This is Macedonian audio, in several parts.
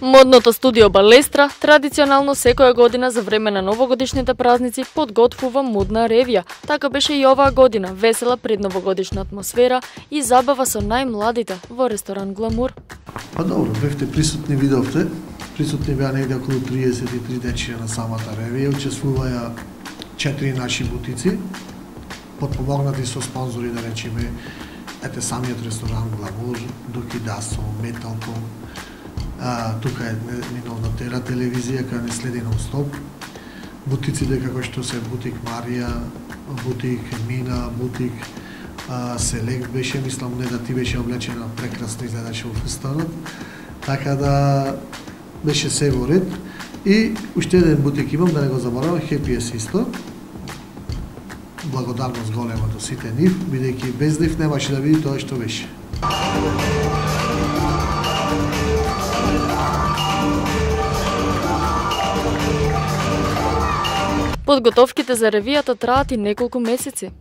Модното студио Балестра традиционално секоја година за време на новогодишните празници подготвува модна ревија. Така беше и оваа година, весела предновогодишна атмосфера и забава со најмладите во ресторан Гламур. Па добро, бевте присутни, видовте. Присутни беа негде околу 33 дечија на самата ревија, учествуваја 4 наши бутици, подпомогнати со спонзори, да речеме, ете самиот ресторан Гламур, Дуки Дасо, Металком, тука е минална Тера телевизија, кај не следи нон-стоп. Бутиците како што се Бутик Марија, Бутик Мина, Бутик Селект беше, мислам, не да ти беше облечена прекрасно, изгледаше во фустанот. Така да беше се во ред. И уште еден бутик имам, да не го заборавам, Happy исто. Благодарност голема до сите нив, бидејќи без нив немаше да види тоа што беше. Подготовките за ревијата траат и неколку месеци.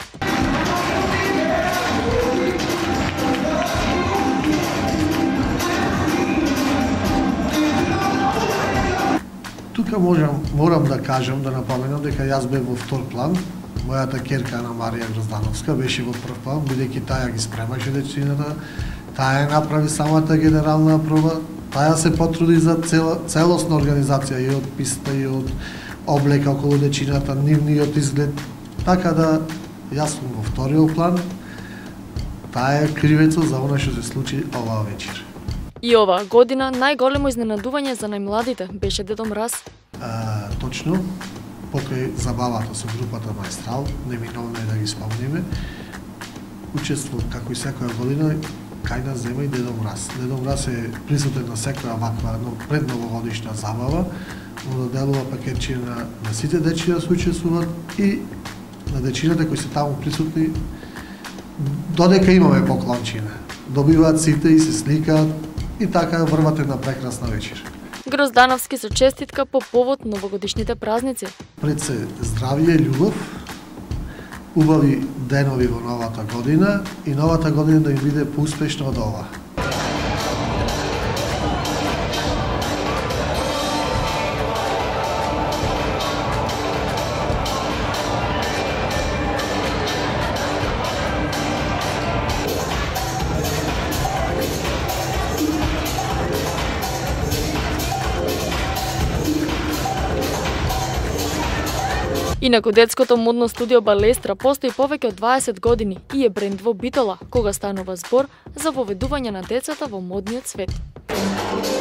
Тука морам да кажам, да напоменам дека јас бев во втор план. Мојата ќерка Ана Марија Гроздановска беше во прв план, бидејќи таја ги спремаше дечината, таја направи самата генерална проба, таја се потруди за целосна организација и од писта и од облека околу дечината, нивниот изглед. Така да јас сум во вториот план, таа е кривецот за она што се случи оваа вечер. И оваа година најголемо изненадување за најмладите беше Дедо Мраз. Точно, покрај забавата со групата Маестрал, неминовно е да ги спомниме, учествува како и секоја година кај нас зема и Дедо Мраз. Дедо Мраз е присутен на секоја ваква предновогодишна забава, му доделува пакетче на сите дечи да се учествуват и на дечината кои се таму присутни, додека имаме поклончина. Добиваат сите и се сликаат и така врват една прекрасна вечер. Гроздановски со честитка по повод новогодишните празници. Пред се здравје, љубов, убави денови во новата година и новата година да им биде поуспешна од ова. Инаку детското модно студио Балестра постои повеќе од 20 години и е бренд во Битола, кога станува збор за воведување на децата во модниот свет.